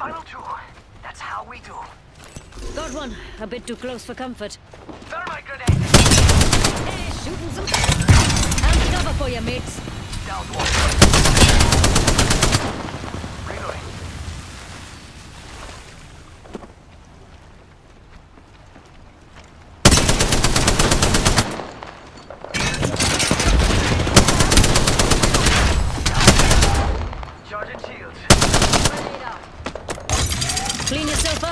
Final two. That's how we do. Got one. A bit too close for comfort. Thermite grenade. Hey, shooting some. I'll cover for you, mates. Down one. Reloading. Charging shields. Clean yourself